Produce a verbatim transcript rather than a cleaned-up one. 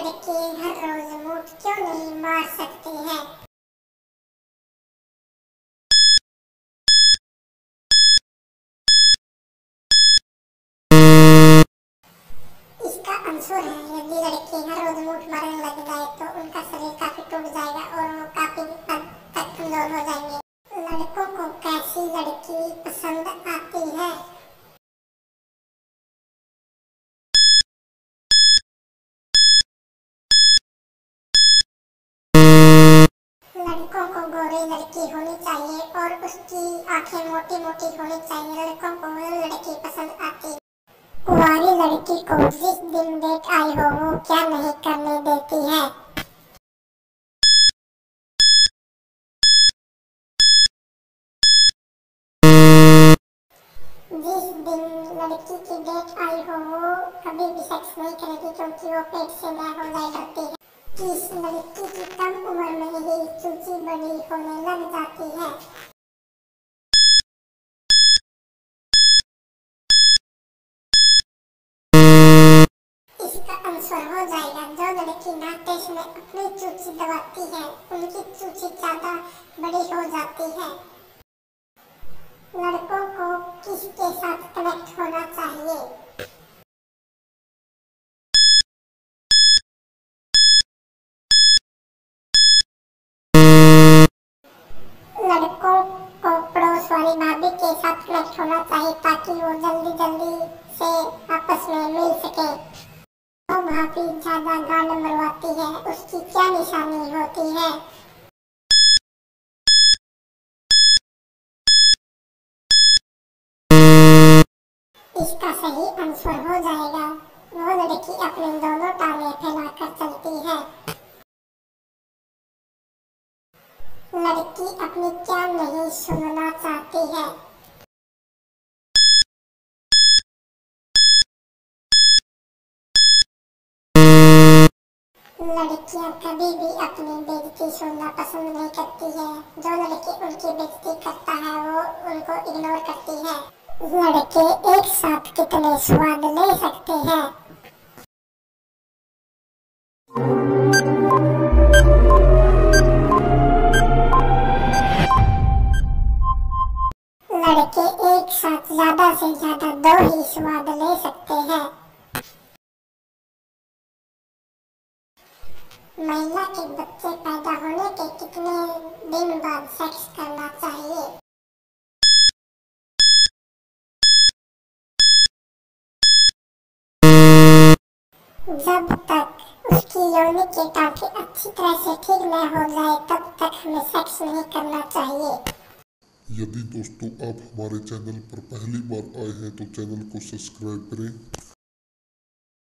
लड़के हर रोज मूठ क्यों नहीं मार सकते हैं? इसका आंसर है, यदि लड़के हर रोज मूठ मारने लग जाए तो उनका शरीर काफी टूट जाएगा और वो काफी हद तक कमजोर हो जाएंगे। लड़कों को कैसी लड़की पसंद आती है? लड़कों को गोरी लड़की होनी चाहिए और उसकी आंखें मोटी मोटी होनी चाहिए। लड़कों को वो लड़की पसंद आती है। कुंवारी लड़की को जिस दिन डेट आई हो वो क्या नहीं करने देती है? जिस दिन लड़की की डेट आई हो वो कभी भी सेक्स नहीं करेगी, क्योंकि वो पेट से गायब हो जाया करती है। किस लड़की की कम उम्र में ही चूची बड़ी होने लग जाती है? इसका आंसर हो जाएगा, जो लड़की नाटेश में अपनी चूची दबाती है उनकी चूची ज्यादा बड़ी हो जाती है। लड़कों को किसके साथ कनेक्ट होना चाहिए? लड़कों को पड़ोस वाली भाभी के साथ कनेक्ट होना चाहिए ताकि वो जल्दी जल्दी से आपस में मिल सके। वो भाभी ज्यादा गांड मरवाती है, उसकी क्या निशानी होती है? इसका सही आंसर हो जाएगा, वो लड़की अपनी दोनों टांगें फैलाकर चलती है। लड़की अपनी क्या नहीं सुनना चाहती है? लड़कियां कभी भी अपनी बेइज्जती सुनना पसंद नहीं करती है। जो लड़की उनकी बेइज्जती करता है वो उनको इग्नोर करती है। लड़के एक साथ कितने स्वाद ले सकते हैं? लड़के एक साथ ज्यादा से ज्यादा दो ही स्वाद ले सकते हैं। महिला के बच्चे पैदा होने के कितने दिन बाद सेक्स करना चाहिए? जब तक उसकी योनि के टांके अच्छी तरह से ठीक न हो जाए तब तक हमें सेक्स नहीं करना चाहिए। यदि दोस्तों आप हमारे चैनल पर पहली बार आए हैं तो चैनल को सब्सक्राइब करें